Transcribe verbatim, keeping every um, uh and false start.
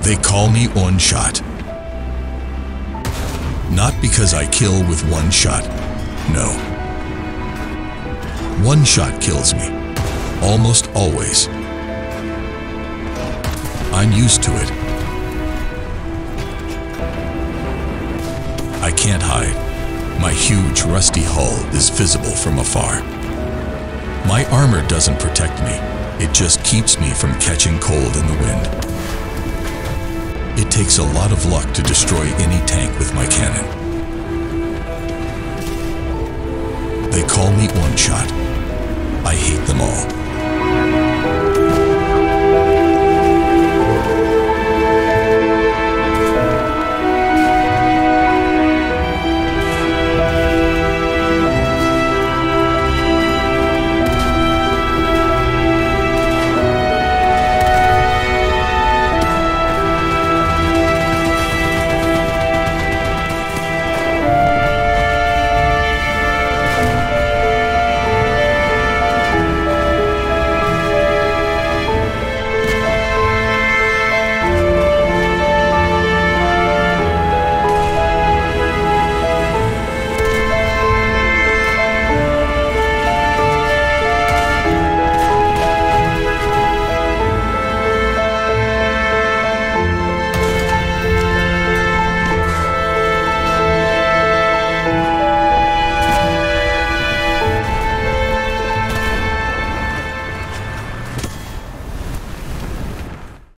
They call me OneShot. Not because I kill with one shot. No. One shot kills me. Almost always. I'm used to it. I can't hide. My huge rusty hull is visible from afar. My armor doesn't protect me. It just keeps me from catching cold in the wind. It takes a lot of luck to destroy any tank with my cannon. They call me OneShot. I hate them all.